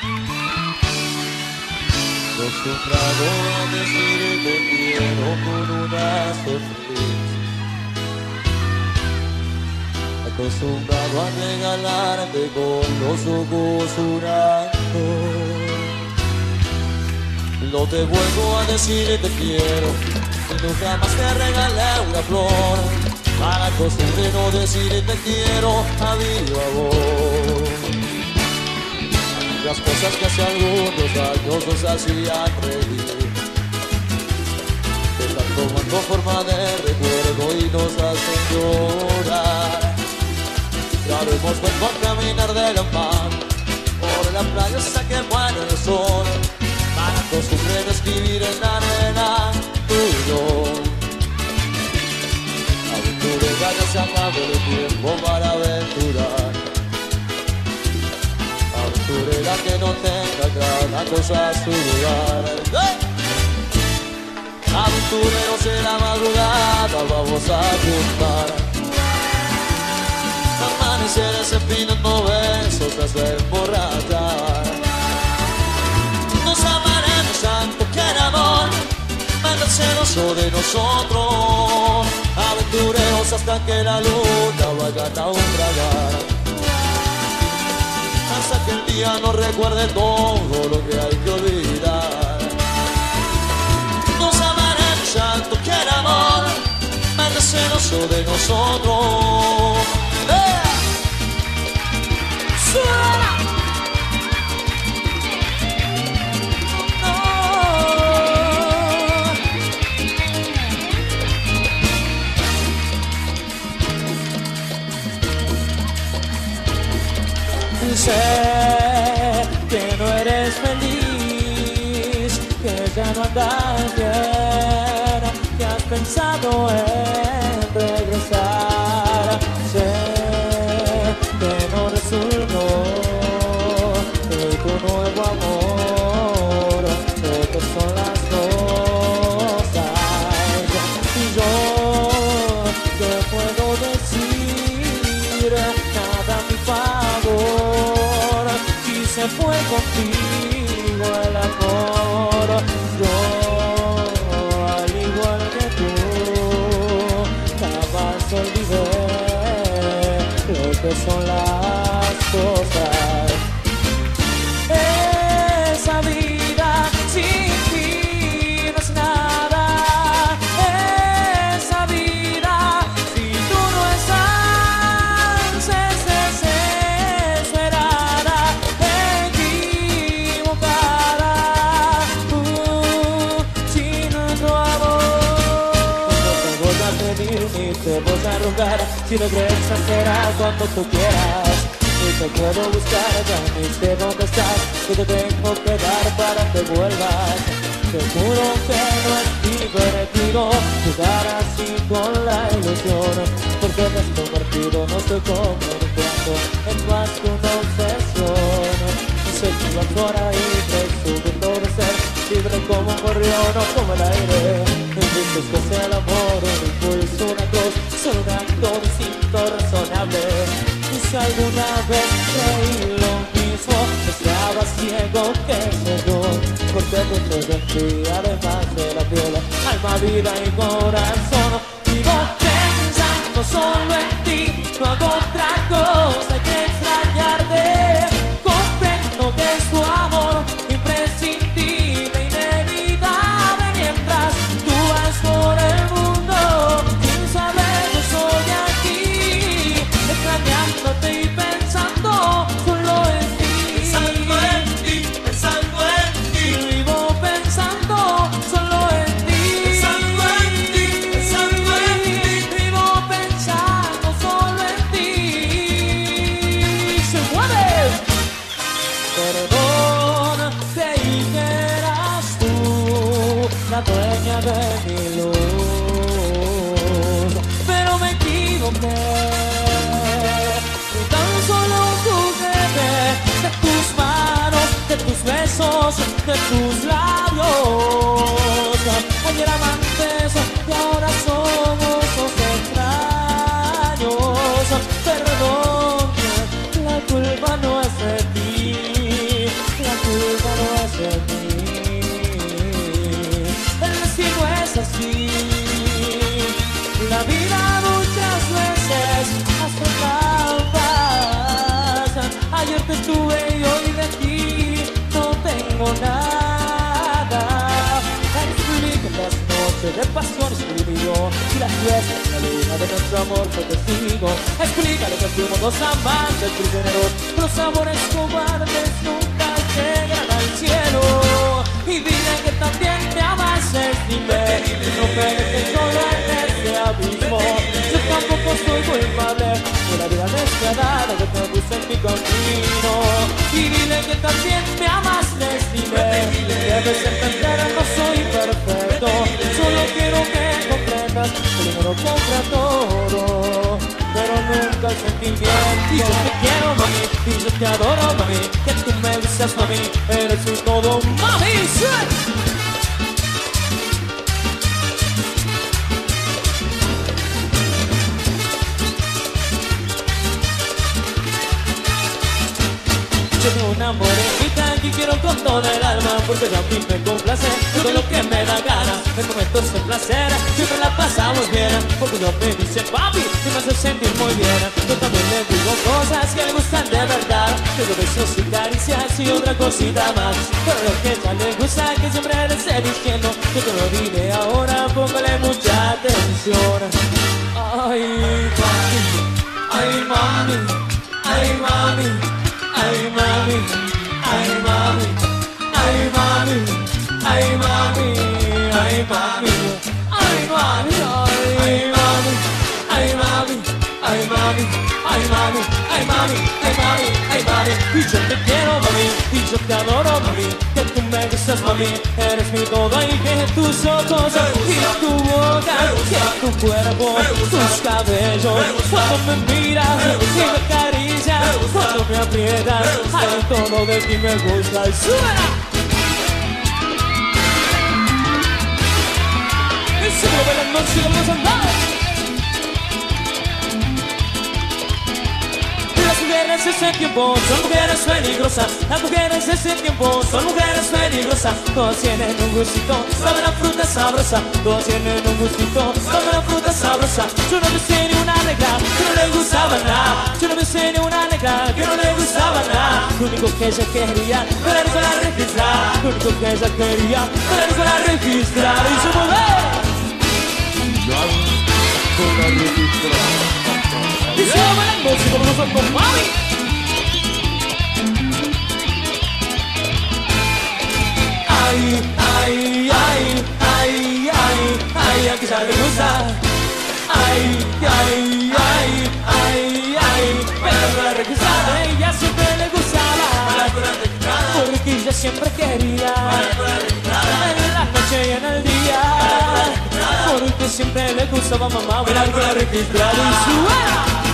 Acostumbrado a decir te quiero con una sonrisa, acostumbrado a regalarte con los ojos llorando. No te vuelvo a decir te quiero, y nunca más te regalé una flor. Para costumbre no decir te quiero a viva voz. Las cosas que hace algunos años nos hacían reír, que están tomando forma de recuerdo y nos hacen llorar. Claro, hemos vuelto a caminar de la mano por la playa hasta que muere el sol. Para costumbre de escribir en la arena tú y yo. Aventurera, ya se acabó el tiempo para aventurar. Aventurera que no tenga cada cosa a su lugar. Aventureros en la madrugada vamos a juntar. Amaneceres empinando besos hasta emborrachar. Nos amaremos tanto que el amor manda celoso de nosotros. Aventureros hasta que la luna vaya a naufragar. Hasta que el día nos recuerde todo lo que hay que olvidar. Nos amaremos tanto que el amor manda celoso de nosotros. ¡Suena! Sé que no eres feliz, que ya no andas bien, que has pensado en regresar. Sé que no resultó tu nuevo amor, sé que son las cosas. Y yo te puedo decir nada a mi favor. Se fue contigo el amor. Yo, al igual que tú, jamás olvidé lo que son las cosas. Esa vida sin ti no es nada. Esa vida si tú no estás es desesperada, equivocada, sin tu amor. No te voy a pedir ni te voy a rogar, si regresas será cuando tú quieras. Y te puedo buscar, ya ni sé dónde estás, que te tengo que dar para que vuelvas. Te juro que no es divertido jugar así con la ilusión, porque te has convertido, no estoy convirtiendo en más que una obsesión. Y sé que vas por ahí presumiendo de ser libre como un gorrión o como el aire. Dices que sea el amor un impulso, una cruz, solo un acto distinto, razonable. Y si alguna vez creí lo mismo, estaba ciego, que sé yo, porque tú te sentí además de la piel, alma, vida y corazón. Vivo pensando solo en ti, no hago otra cosa que extrañarte. Comprendo que es tu amor imprescindible, inevitable, mientras tú vas por el mundo sin saber que soy aquí, extrañándote y pensando solo en ti. Pensando en ti, pensando en ti. Vivo pensando solo en ti. Pensando en ti, pensando en ti. Vivo pensando solo en ti. ¡Se mueve! Perdón, creí que eras tú la dueña de mi luz, pero me equivoqué. Y tan solo un juguete de tus manos, de tus besos, de tus labios. Ayer amantes y ahora somos dos extraños. Perdón, la culpa no es de ti, la Ayer te tuve y hoy de ti no tengo nada. Explica las noches de pasión escribió y las fiestas, la luna de nuestro amor fue testigo. Explícale que fuimos dos amantes prisioneros, los amores cobardes nunca llegan al cielo. Y dile que también me amas, dime, no pegues solo en este abismo. Yo tampoco soy culpable de la vida despiadada que te puse en mi camino. Y dile que también me amas, dime, debes entender, no soy perfecto. Solo quiero que comprendas que el dinero compra todo, pero nunca el sentimiento. Y yo te quiero, mami, y yo te adoro, mami, que tú me gustas, mami, eres mi todo, mami. Yo tengo una morenita que quiero con toda el alma, porque a mí me complace todo lo que me da gana. En momentos de placer siempre la pasamos bien, porque no me dice papi y me hace sentir muy bien. Yo también le digo cosas que le gustan de verdad, pero besos y caricias y otra cosita más. Pero lo que ya le gusta que siempre le esté diciendo, yo te lo diré ahora, póngale mucha atención. Ay mami, ay mami, ay mami, ay mami, ay mami, ay mami, ay mami, ay mami, ay mami, ay mami, ay mami, ay mami, ay mami, ay mami, ay mami, ay mami. Y yo te quiero, mami, y yo te adoro, mami, que tú me gustas, mami, eres mi todo y que tus ojos y tu boca, que tu cuerpo, tus cabellos, cuando me miras y me acaricias, cuando me aprietas, ay, todo de ti me gusta y suena. Y sigo bailando, sigo bailando. Las mujeres de ese tiempo son mujeres peligrosas. Las mujeres de ese tiempo son mujeres peligrosas. Todas tienen un gustito, saben la fruta sabrosa. Todas tienen un gustito, saben la fruta sabrosa. Yo no besé ni una negra que no le gustaba nada. Yo no besé ni una negra que no le gustaba nada. Lo único que ella quería era ir con la registrar. Lo único que ella quería era ir con la registrar. Y su mujer con la registrar. y sigo bailando, sigo bailando con mami. Ay, ay, ay, ay, ay, ay, a que ya le gusta. Ay, ay, ay, ay, ay, pero la requisada, ella siempre le gustaba. Porque ella siempre quería, en la noche y en el día. Porque siempre le gustaba mamá bailar con la registrada y suena.